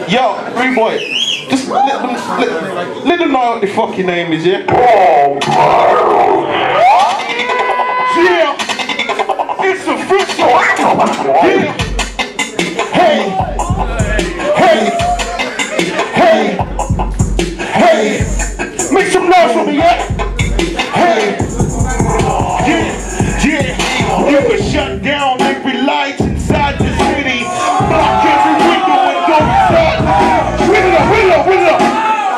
Yo, free boy, just let them know what the fuck your name is, yeah? Yeah, it's official. Yeah. Hey, hey, hey, hey, make some noise for me, yeah? Hey, yeah, you can shut down every light inside the city, block every window and go inside. Wheel it up, wheel it up, wheel it up.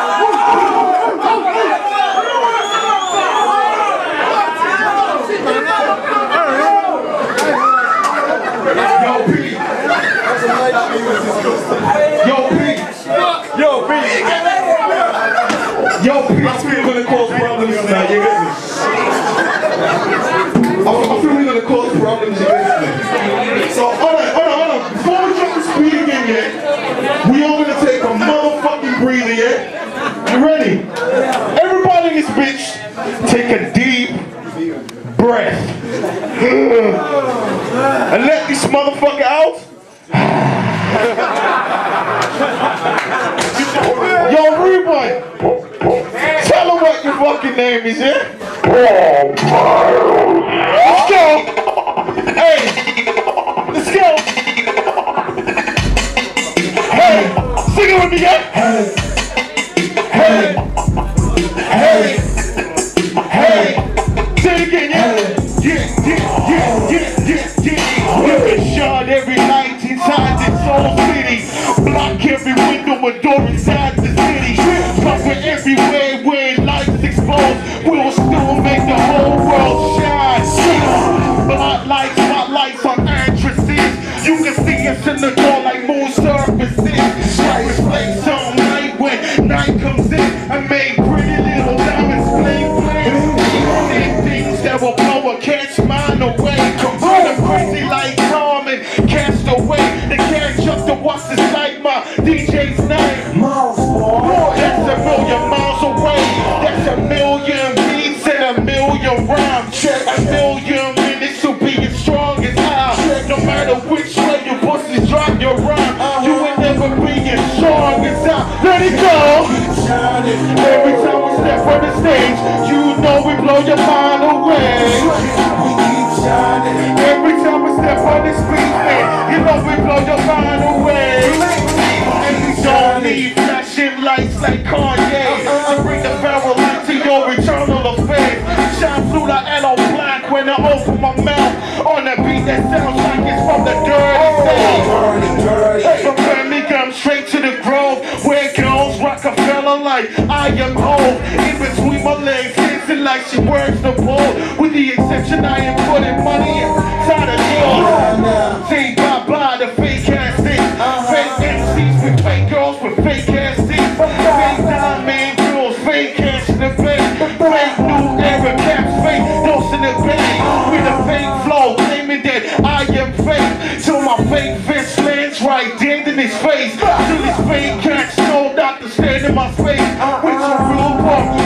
Yo, P, I feel we're gonna cause problems tonight, you get me? I feel we're gonna cause problems, you get me? So, hold on. Before we drop the speed again, yeah? We all gonna take a motherfucking breather, yeah? You ready? Everybody in this bitch, take a deep breath. And let this motherfucker out. Yo, rude boy, tell him what your fucking name is, yeah? Let's go. Hey, let's go. Hey, sing it with me, yeah? Hey, hey, hey, hey. Say it again, yeah? You can shut every night inside this old city. Block every window and door inside the city. Cover everywhere where lights explode. We'll still make the whole world shine. Spotlights on actresses. You can see us in the door like moon surfaces. Shine place all night when night comes in. I made pretty little diamonds bling. Things that will blow or catch mine away. Running crazy like Carmen, cast away. They can't jump to what's inside my DJ's name. That's a million miles away. That's a million beats and a million rhymes. A million minutes to be as strong as I. No matter which way your pussies drop your rhyme, you will never be as strong as I. Let it go. Every time we step on the stage, you know we blow your mind away. Every time we step on this beat, man, you know we blow your mind away. And we don't need flashing lights like Kanye to bring the barrel light to your eternal affair. Shine through the L black when I open my mouth on a beat that sounds like it's from the dirty south. From Birmingham straight to the Grove, where girls Rockefeller like I am old. In between my legs, dancing like she works the pole. With the exception I am putting money inside a door. Say bye-bye to fake ass things. Fake MCs with fake girls with fake ass things. Fake diamond girls, fake cash in the bank. Fake new era caps, fake dose in the bank. With a fake flow, claiming that I am fake. Till my fake fist lands right dead in his face. Till his fake cash sold out to stand in my face. With your real one.